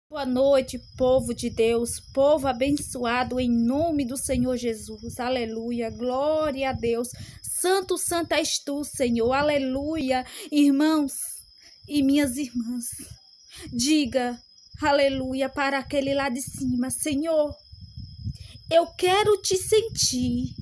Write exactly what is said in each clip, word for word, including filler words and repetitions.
Boa noite, povo de Deus, povo abençoado em nome do Senhor Jesus, aleluia, glória a Deus, santo, santa és tu, Senhor, aleluia, irmãos e minhas irmãs, diga, aleluia, para aquele lá de cima, Senhor, eu quero te sentir.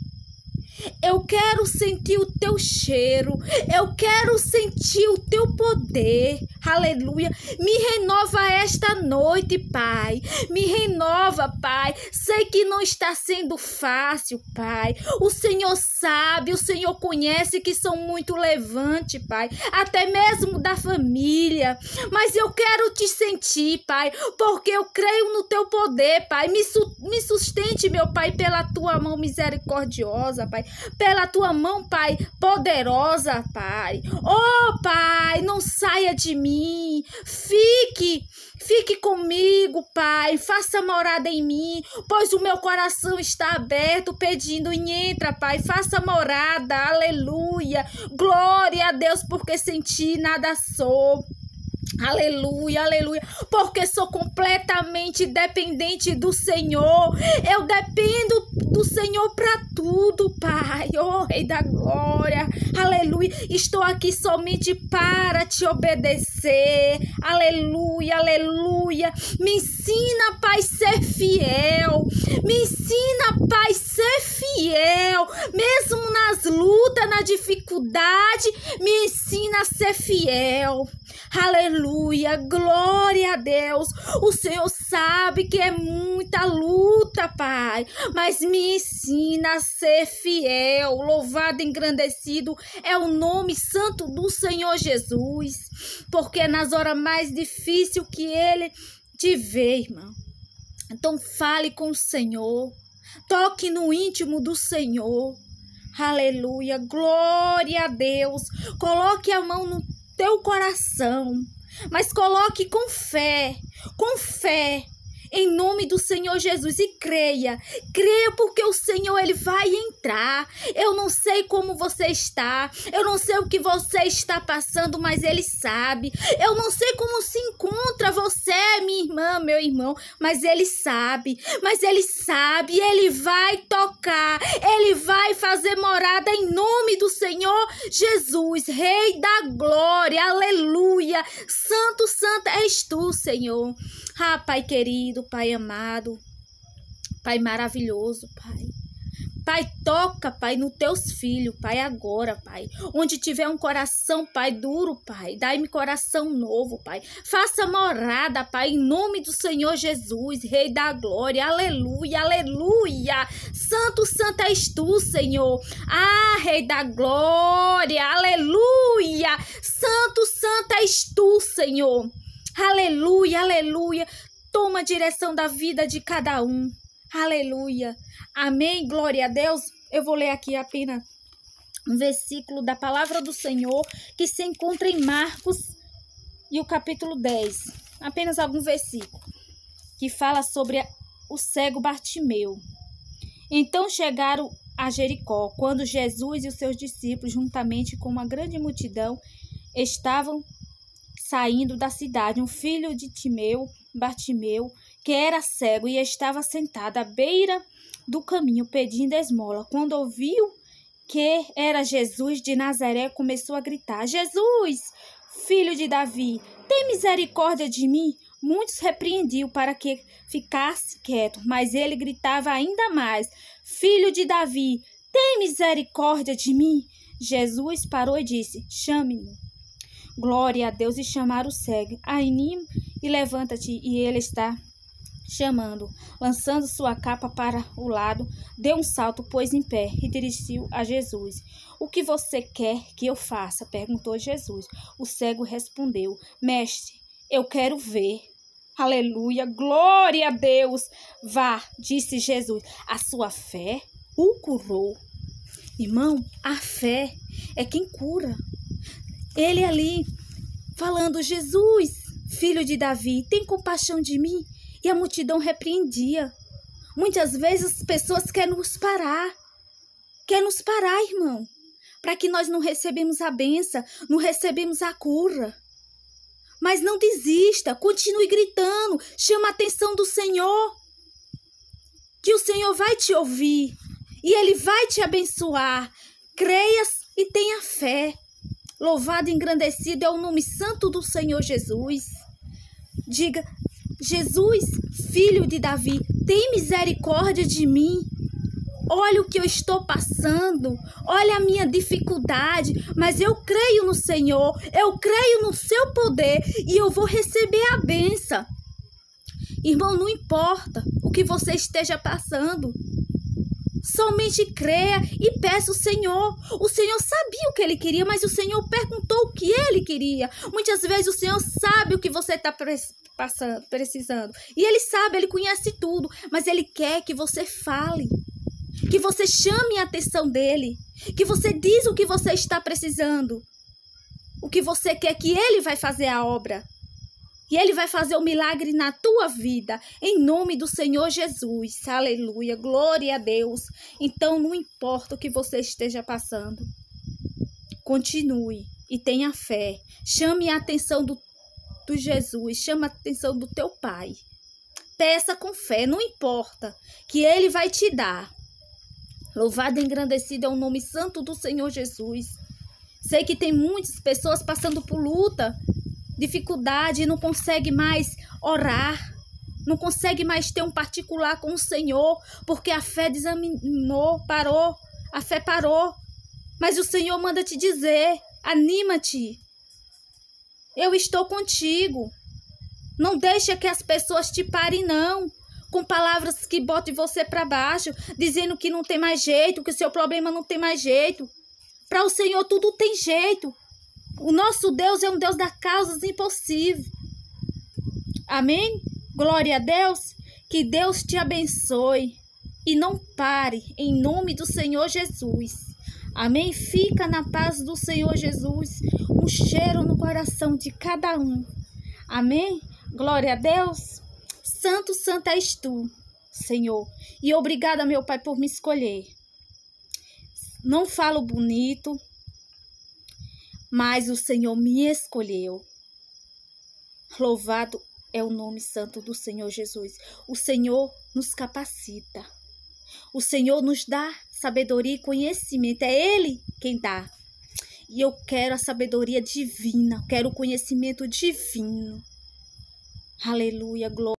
Eu quero sentir o teu cheiro, eu quero sentir o teu poder, aleluia, me renova esta noite, Pai, me renova, Pai, sei que não está sendo fácil, Pai, o Senhor sabe, o Senhor conhece que são muito levantes, Pai, até mesmo da família, mas eu quero te sentir, Pai, porque eu creio no teu poder, Pai, me, su me sustente, meu Pai, pela tua mão misericordiosa, Pai, pela tua mão, Pai, poderosa, Pai. Oh, Pai, não saia de mim. Fique, fique comigo, Pai. Faça morada em mim, pois o meu coração está aberto, pedindo e entra, Pai. Faça morada, aleluia. Glória a Deus, porque sem ti nada sou. Aleluia, aleluia, porque sou completamente dependente do Senhor, eu dependo do Senhor para tudo, Pai, oh Rei da Glória, aleluia, estou aqui somente para te obedecer, aleluia, aleluia, me ensina, Pai, ser fiel, me ensina, Pai, ser fiel, mesmo nas lutas, na dificuldade, me ensina a ser fiel, aleluia, glória a Deus, o Senhor sabe que é muita luta, Pai, mas me ensina a ser fiel, louvado, engrandecido é o nome santo do Senhor Jesus, porque é nas horas mais difíceis que Ele te vê, irmão, então fale com o Senhor, toque no íntimo do Senhor, aleluia, glória a Deus, coloque a mão no teu coração, mas coloque com fé, com fé, em nome do Senhor Jesus, e creia, creia porque o Senhor, Ele vai entrar, eu não sei como você está, eu não sei o que você está passando, mas Ele sabe, eu não sei como se encontra você, minha irmã, meu irmão, mas Ele sabe, mas Ele sabe, Ele vai tocar, Ele vai fazer morada em nome do Senhor Jesus, Rei da Glória, aleluia, santo, santa és tu, Senhor. Ah, Pai querido, Pai amado, Pai maravilhoso, Pai. Pai, toca, Pai, nos teus filhos, Pai, agora, Pai. Onde tiver um coração, Pai, duro, Pai, dai-me coração novo, Pai. Faça morada, Pai, em nome do Senhor Jesus, Rei da Glória, aleluia, aleluia. Santo, santo és tu, Senhor. Ah, Rei da Glória, aleluia. Santo, santo és tu, Senhor. Aleluia, aleluia, toma a direção da vida de cada um, aleluia, amém, glória a Deus. Eu vou ler aqui apenas um versículo da palavra do Senhor, que se encontra em Marcos, e o capítulo dez, apenas algum versículo, que fala sobre o cego Bartimeu. Então chegaram a Jericó, quando Jesus e os seus discípulos, juntamente com uma grande multidão, estavam saindo da cidade, um filho de Timeu, Bartimeu, que era cego e estava sentado à beira do caminho pedindo esmola. Quando ouviu que era Jesus de Nazaré, começou a gritar: Jesus, filho de Davi, tem misericórdia de mim? Muitos repreendiam para que ficasse quieto, mas ele gritava ainda mais: Filho de Davi, tem misericórdia de mim? Jesus parou e disse: Chame-me. Glória a Deus, e chamar o cego. Anima e levanta-te, e ele está chamando. Lançando sua capa para o lado, deu um salto, pôs em pé e dirigiu a Jesus. O que você quer que eu faça? Perguntou Jesus. O cego respondeu: Mestre, eu quero ver. Aleluia, glória a Deus. Vá, disse Jesus, a sua fé o curou. Irmão, a fé é quem cura. Ele ali, falando: Jesus, filho de Davi, tem compaixão de mim? E a multidão repreendia. Muitas vezes as pessoas querem nos parar. Querem nos parar, irmão. Para que nós não recebemos a bênção, não recebemos a cura. Mas não desista, continue gritando, chama a atenção do Senhor, que o Senhor vai te ouvir e Ele vai te abençoar. Creia e tenha fé. Louvado e engrandecido é o nome santo do Senhor Jesus. Diga: Jesus, filho de Davi, tem misericórdia de mim. Olha o que eu estou passando, olha a minha dificuldade, mas eu creio no Senhor, eu creio no seu poder e eu vou receber a bênção. Irmão, não importa o que você esteja passando, somente creia e peça ao Senhor. O Senhor sabia o que Ele queria, mas o Senhor perguntou o que Ele queria. Muitas vezes o Senhor sabe o que você está precisando e Ele sabe, Ele conhece tudo, mas Ele quer que você fale, que você chame a atenção dEle, que você diz o que você está precisando, o que você quer, que Ele vai fazer a obra. E Ele vai fazer o milagre na tua vida, em nome do Senhor Jesus. Aleluia, glória a Deus. Então, não importa o que você esteja passando, continue e tenha fé. Chame a atenção do, do Jesus, chame a atenção do teu Pai. Peça com fé, não importa, que Ele vai te dar. Louvado e engrandecido é o nome santo do Senhor Jesus. Sei que tem muitas pessoas passando por luta, dificuldade, não consegue mais orar, não consegue mais ter um particular com o Senhor, porque a fé desaninou, parou, a fé parou. Mas o Senhor manda te dizer: anima-te, eu estou contigo. Não deixa que as pessoas te parem, não, com palavras que botem você para baixo, dizendo que não tem mais jeito, que o seu problema não tem mais jeito. Para o Senhor tudo tem jeito. O nosso Deus é um Deus das causas impossíveis. Amém? Glória a Deus. Que Deus te abençoe e não pare, em nome do Senhor Jesus. Amém? Fica na paz do Senhor Jesus. Um cheiro no coração de cada um. Amém? Glória a Deus. Santo, santa és tu, Senhor. E obrigada, meu Pai, por me escolher. Não falo bonito, mas o Senhor me escolheu. Louvado é o nome santo do Senhor Jesus. O Senhor nos capacita. O Senhor nos dá sabedoria e conhecimento. É Ele quem dá. E eu quero a sabedoria divina. Quero o conhecimento divino. Aleluia, glória.